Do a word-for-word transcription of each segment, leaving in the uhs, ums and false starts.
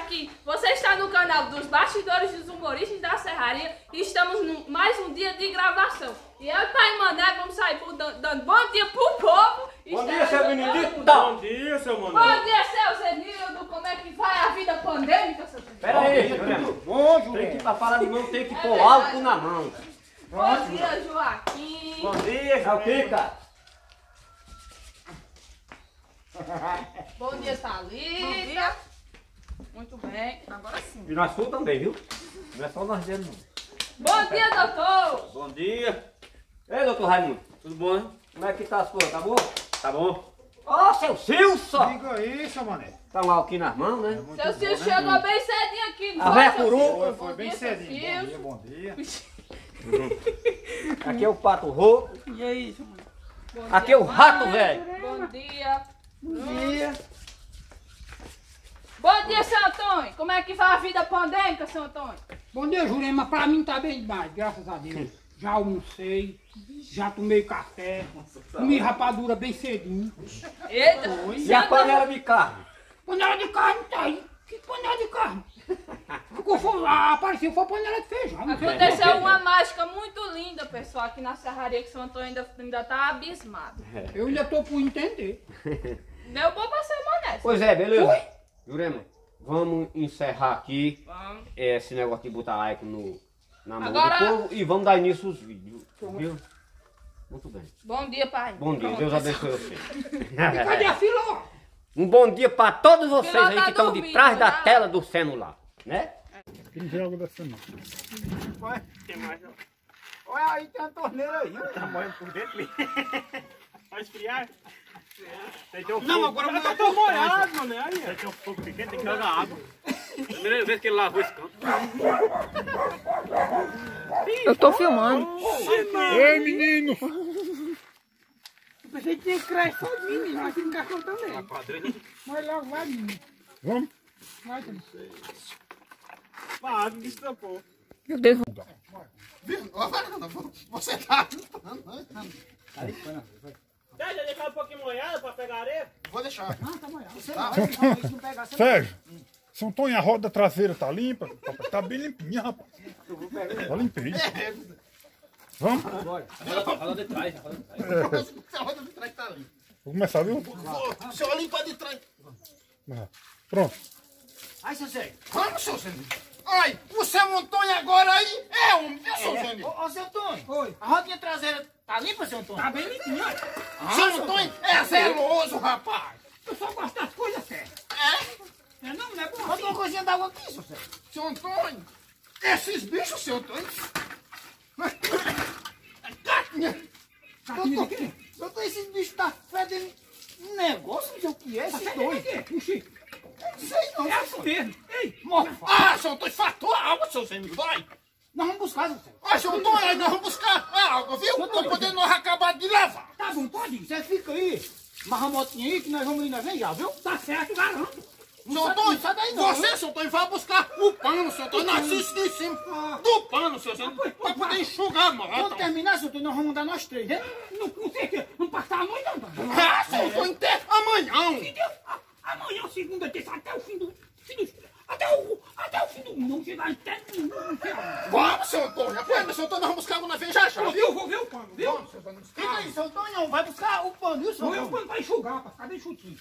aqui. Você está no canal dos Bastidores dos Humoristas da Serraria e estamos no mais um dia de gravação. E eu e o Pai Mané vamos sair por, dando, dando bom dia pro povo. Bom dia, seu Benedito. Bom dia, seu Mané. Bom dia, seu Zenildo. Como é que vai a vida pandêmica, seu Zenildo? Pera aí, Jurema. Bom, Jurema. Tem que pra falar de mão, tem que pôr álcool na mão. Bom dia, Joaquim. Bom dia, Jalquica. Bom dia, Thalita. Bom dia. Muito bem. Agora sim. E nós fomos também, viu? Não é só nós dentro, não. Bom dia, doutor. Bom dia. Ei, doutor Raimundo. Tudo bom, hein? Como é que tá as coisas? Tá bom? Tá bom? Ó, seu Silson. Diga aí, seu Mané. Tá um álcool nas mãos, né? Muito Seu bom, Ciro né, chegou menino? bem cedinho aqui. Não A foi, véia seu curou. Ciro? Foi, Bom foi bem dia, seu cedinho. Ciro. Bom dia, bom dia. Aqui é o pato rouco. E aí, seu mano? Bom Aqui dia, é o rato, mãe. velho. Bom dia. Bom dia. Bom dia, seu Antônio. Como é que vai a vida pandêmica, seu Antônio? Bom dia, Jurema. Pra mim tá bem demais, graças a Deus. Já almocei, já tomei café, comi rapadura bem cedinho. Eita. E a panela de carne? Panela de carne tá aí. Que panela de carne? Ficou, foi, ah, apareceu, foi panela de feijão. Não sei. Aconteceu uma mágica muito linda, pessoal, aqui na Serraria, que seu Antônio ainda, ainda tá abismado. Eu ainda tô por entender. Deu bom pra ser mané. Pois é, beleza. Jurema, vamos encerrar aqui Vamos. esse negócio de botar like no, na mão Agora- do povo e vamos dar início aos vídeos, viu? Muito bem. Bom dia, pai. Bom dia, Deus abençoe você. E cadê a fila, ó? Um bom dia para todos vocês Filó aí tá que estão de dormindo, trás da né? tela do celular, né? Não tem algo dessa não. Tem mais, não? Olha aí, tem uma torneira aí. Tá molhando por dentro ali. Vai esfriar? Tem que ter um Não, fogo. agora Eu não tô é molhado, mano. Aí, tem que ter um fogo pequeno, tem que jogar água. Primeira vez que ele lavou esse canto. Eu tô filmando. Ei, menino! Eu pensei que tinha que crescer sozinho, menino. Aqui no cachorro também. Padrinho. Mas logo vai, menino. Vamos? Vai, também. A água que estampou. Você tá... Deixa deixar um pouquinho molhado pra pegar areia. Vou deixar. Ah, tá molhado. Você não pegar... Sérgio, São Antônio, a roda traseira tá limpa? Tá bem limpinha, rapaz. Tá limpinha. Vamos? Roda de trás, roda de trás. A roda de trás tá limpa. Vou começar, viu? Se eu limpar de trás. Pronto. Ai, seu Zé. Vamos, seu Zé. Ai, o seu Antônio agora aí é um, viu, seu Zé? Ô, ô, seu Antônio, Oi. a rodinha traseira tá limpa, seu Antônio? Tá bem limpinho, ó. Seu Antônio é zeloso, rapaz. Eu só gosto das coisas certas. É? É não, não é bom Bota assim. uma coisinha d'água aqui, seu Zé. Seu Antônio, esses bichos, seu Antônio. Caquinha de quê? Seu Antônio, esses bichos tá fedendo um negócio, não sei o que é, esses Tá dois. de quê? Puxi. Não sei não, É seu assim Antônio. mesmo. Ei, Morre. Ah, seu Antônio, fatou a água, seu Zé. Vai. Nós vamos buscar, seu Zé. Ah, seu Antônio, aí nós vamos buscar a água, viu? Pra poder nós acabar de lavar. tá bom, pode ir. Você fica aí, amarra a motinha aí, que nós vamos ir, nós vem já, viu? Tá certo, garanto. Seu sai- Antônio, não sai daí não, você, seu Antônio, vai buscar o pano, seu Antônio. Nós assistimos em cima do pano, seu Antônio, pra poder enxugar a Quando mata. terminar, seu Antônio, nós vamos andar nós três, né? Não, não sei o que. Não passar a noite, não. Ah, seu Antônio, até amanhã. Entendeu? A- Amanhã, segunda, terça, até o fim do... fim do- Até o, até o fim do mundo. Não chegar até o não sei aonde. Vamos, seu Antônio. Apoia, seu Antônio, nós vamos buscar água na vez já já, viu? Eu vou ver o pano, viu? Vamos, seu Antônio. Fica aí, seu Antônio, vai buscar o pano, viu, seu Vou ver o Antônio? pano pra enxugar, pra ficar bem chutinho.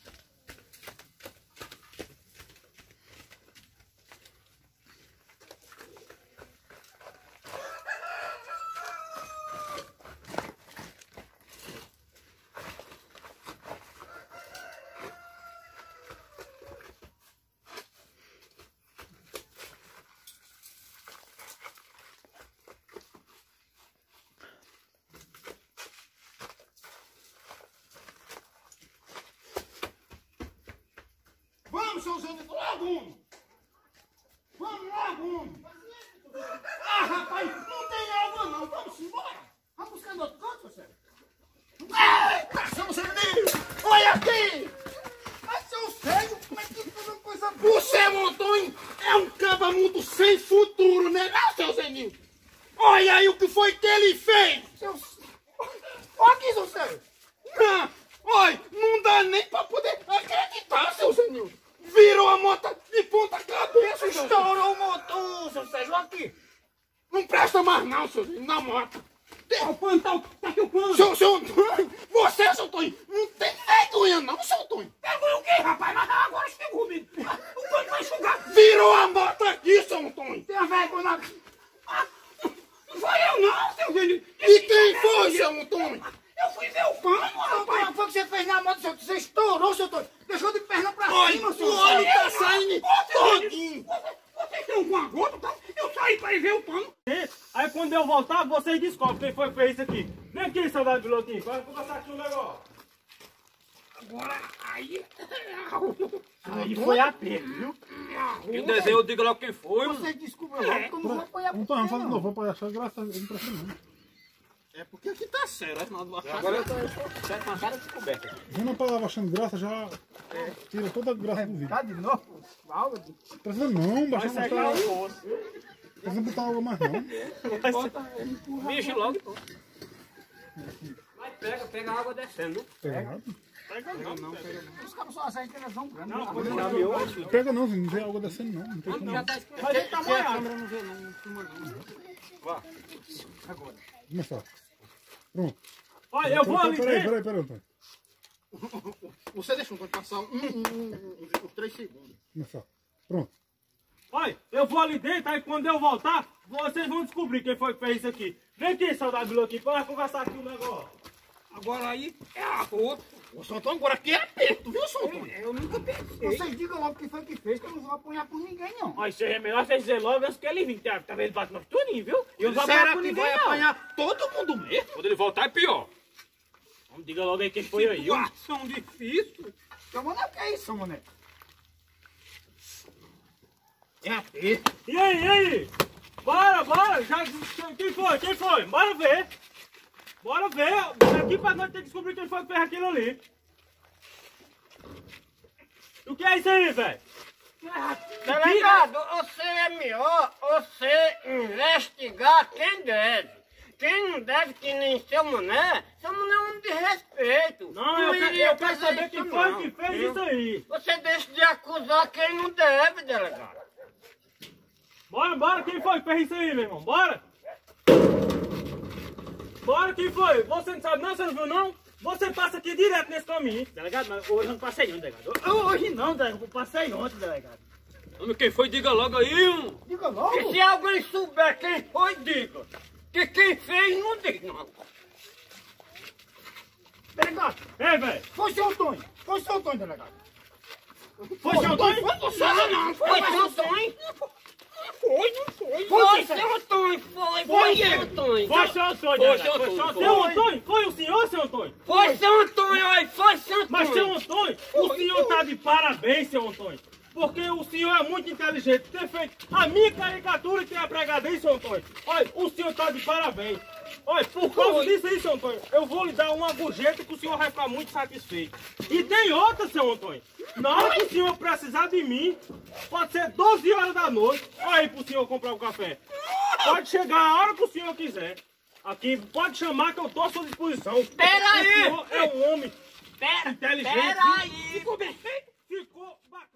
Vamos, seu Antônio, logo um. Vamos, logo um. Ah, rapaz, não tem água não. Vamos embora. Vamos buscar no outro canto, seu Zé. Eita, seu Antônio. Olha aqui. Ai, seu Sérgio, como é que faz uma coisa boa? O seu Antônio é um caba muito sem futuro, né, não, seu Zenil? Olha aí o que foi que ele fez. Seu... Olha aqui, seu Zé. Ah, olha, não dá nem pra poder acreditar, seu Zenil. Virou a moto de ponta cabeça. amor do senhor, você estourou, seu Antônio. Deixou de perna pra cima, seu Antônio. O olho tá saindo todinho. Vocês estão com a gota, tá? Eu saí pra ir ver o pano. Aí quando eu voltar, vocês descobrem quem foi que fez isso aqui. Vem aqui, saudade do Pilotinho, vai conversar aqui um negócio. Agora, aí... Aí foi aperto, viu? E o desenho, eu digo logo quem foi, mano. Você desculpa logo, que eu não vou apanhar por Então, vamos você, fazer de não. novo, vou apanhar só graça, eu não preciso não. É porque aqui tá sério, aí nós vamos achar. Agora eu tô certo com a cara descoberta. Vendo uma palavra achando graça, já tira toda a graça do vídeo. Tá de novo? Aula de... Precisa não, baixar mais Secar tarde. o osso. Precisa botar água mais não. Mexe logo, pô. Mas pega, pega a água descendo. Pega nada. Os cabos só aceitam que eles vão grande. Não, pode Não, não. meu. Pega não, não vê água descendo não. Não tem como não. Mas ele tá molhado. Começar. Pronto. Olha, eu vou ali Peraí, dentro. peraí, peraí, Antônio. Você deixa o passar um, um, um, um, uns três segundos. Começar. Pronto. Olha, eu vou ali dentro, aí quando eu voltar, vocês vão descobrir quem foi que fez isso aqui. Vem aqui, saudade do Pilotinho, para conversar aqui um negócio. Agora aí é a rota. Ô, seu Antônio, agora aqui é aperto, viu, seu Antônio? Eu nunca pensei. Vocês digam logo o que foi que fez, que eu não vou apanhar por ninguém, não. Mas seja melhor vocês dizer logo antes que ele vir. Tá vendo? Bate nós tudinho, viu? E eu não vou apanhar Será por que ninguém, vai não. apanhar todo mundo mesmo? Quando ele voltar é pior. Vamos, diga logo aí quem foi aí, viu? Situação difícil. Seu Mané, o que é isso, Mané? É aperto. E aí, e aí? Bora, bora! Já, quem foi? Quem foi? Bora ver! Bora ver! Aqui pra nós ter que descobrir quem foi que fez aquilo ali. O que é isso aí, velho? Delegado, você é melhor você investigar quem deve. Quem não deve, que nem seu Mané, seu Mané é um homem de respeito. Não, eu, quero- iria eu quero fazer saber quem isso, foi não, que fez viu? isso aí. Você deixa de acusar quem não deve, delegado. Bora, bora, quem foi que fez isso aí, meu irmão? Bora! Bora, quem foi? Você não sabe não? Você não viu não? Você passa aqui direto nesse caminho. Delegado, mas hoje eu não passei não, delegado. Hoje não, delegado. Eu passei ontem, delegado. Homem, quem foi, diga logo aí, mano. Diga logo. E se alguém souber quem foi, diga. Que quem fez, não diga, não. Delegado, Ei, velho. foi seu Antônio. Foi seu Antônio, delegado. Foi seu Antônio? Foi você, não. Foi seu Antônio? Foi, não foi. Foi seu Antônio, foi. Foi seu Antônio. Foi seu Antônio, Foi delegado. seu Foi Antônio, seu Antônio? Foi o senhor, seu Antônio? Foi seu Antônio, aí. Foi seu Antônio. Mas, seu Antônio, o senhor tá de parabéns, seu Antônio. Porque o senhor é muito inteligente. Ter feito a minha caricatura e ter a pregadez, seu Antônio. Olha, o senhor tá de parabéns. Olha, por causa disso aí, seu Antônio, eu vou lhe dar uma gorjeta que o senhor vai ficar muito satisfeito. E tem outra, seu Antônio. Na hora que o senhor precisar de mim, pode ser doze horas da noite, olha aí pro senhor comprar o café. Pode chegar a hora que o senhor quiser. Aqui, pode chamar que eu tô à sua disposição. Pera aí. O senhor é um homem Pera, inteligente. pera aí. Ficou bem feito? Ficou bacana.